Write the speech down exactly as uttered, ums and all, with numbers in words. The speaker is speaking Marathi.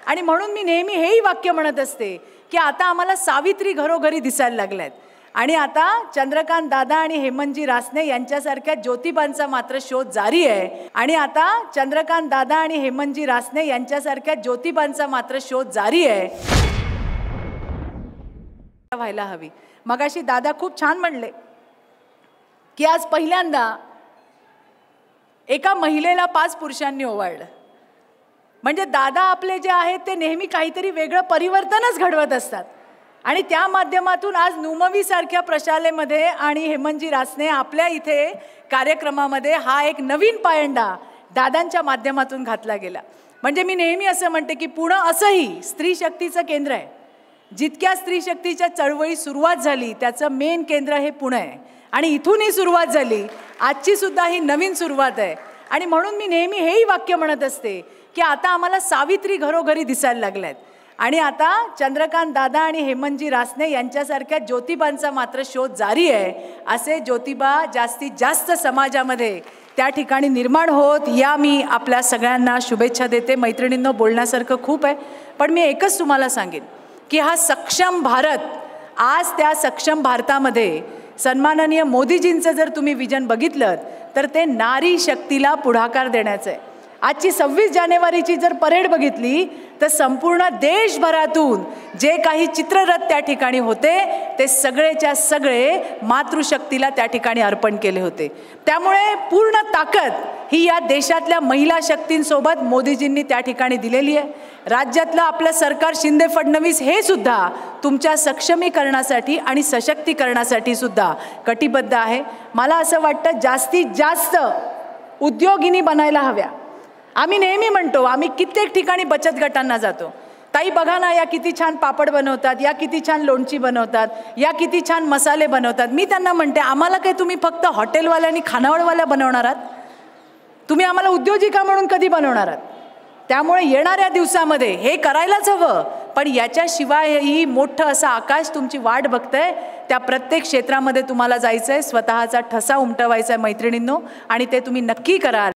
आणि म्हणून मी नेहमी हेही वाक्य म्हणत असते की आता आम्हाला सावित्री घरोघरी दिसायला लागल्यात आणि आता चंद्रकांत दादा आणि हेमंतजी रासने यांच्यासारख्या ज्योतिबांचा मात्र शोध जारी आहे आणि आता चंद्रकांत दादा आणि हेमंतजी रासने यांच्यासारख्या ज्योतिबांचा मात्र शोध जारी आहे व्हायला हवी। मगाशी दादा खूप छान म्हणले की आज पहिल्यांदा एका महिलेला पाच पुरुषांनी ओवाळलं। म्हणजे दादा आपले जे आहेत ते नेहमी काहीतरी वेगळं परिवर्तनच घडवत असतात आणि त्या माध्यमातून आज नुमवी सारख्या प्रशालेमध्ये आणि हेमंतजी रासने आपल्या इथे कार्यक्रमामध्ये हा एक नवीन पायंडा दादांच्या माध्यमातून घातला गेला। म्हणजे मी नेहमी असं म्हणते की पुणे असंही स्त्री शक्तीचं केंद्र आहे। जितक्या स्त्री शक्तीच्या चळवळी सुरुवात झाली त्याचं मेन केंद्र हे पुणे आहे आणि इथूनही सुरुवात झाली। आजची सुद्धा ही नवीन सुरुवात आहे आणि म्हणून मी नेहमी हेही वाक्य म्हणत असते की आता आम्हाला सावित्री घरोघरी दिसायला लागल्यात आणि आता चंद्रकांत दादा आणि हेमंतजी रासने यांच्यासारख्या ज्योतिबांचा मात्र शोध जारी आहे। असे ज्योतिबा जास्तीत जास्त समाजामध्ये त्या ठिकाणी निर्माण होत या मी आपल्या सगळ्यांना शुभेच्छा देते। मैत्रिणींनो, बोलण्यासारखं खूप आहे पण मी एकच तुम्हाला सांगेन की हा सक्षम भारत, आज त्या सक्षम भारतामध्ये सन्माननीय मोदीजींचं जर तुम्ही विजन बघितलं तर ते नारी शक्तीला पुढाकार देण्याचं आहे। आजची सव्वीस जानेवारीची जर परेड बघितली तर संपूर्ण देशभरातून जे काही चित्ररथ त्या ठिकाणी होते ते सगळेच्या सगळे मातृशक्तीला त्या ठिकाणी अर्पण केले होते। त्यामुळे पूर्ण ताकद ही या देशातल्या महिला शक्तींसोबत मोदीजींनी त्या ठिकाणी दिलेली आहे। राज्यातलं आपलं सरकार शिंदे फडणवीस हे सुद्धा तुमच्या सक्षमीकरणासाठी आणि सशक्तीकरणासाठी सुद्धा कटिबद्ध आहे। मला असं वाटतं जास्तीत जास्त उद्योगिनी बनायला हव्या। आम्ही नेहमी म्हणतो, आम्ही कित्येक ठिकाणी बचत गटांना जातो, ताई बघा ना या किती छान पापड बनवतात, या किती छान लोणची बनवतात, या किती छान मसाले बनवतात। मी त्यांना म्हणते आम्हाला काय तुम्ही फक्त हॉटेलवाल्या आणि खानावळवाल्या बनवणार आहात? तुम्ही आम्हाला उद्योजिका म्हणून कधी बनवणार आहात? त्यामुळे येणाऱ्या दिवसामध्ये हे करायलाच हवं पण याच्याशिवायही मोठं असं आकाश तुमची वाट बघतंय। त्या प्रत्येक क्षेत्रामध्ये तुम्हाला जायचं आहे, स्वतःचा ठसा उमटवायचा आहे मैत्रिणींनो आणि ते तुम्ही नक्की कराल।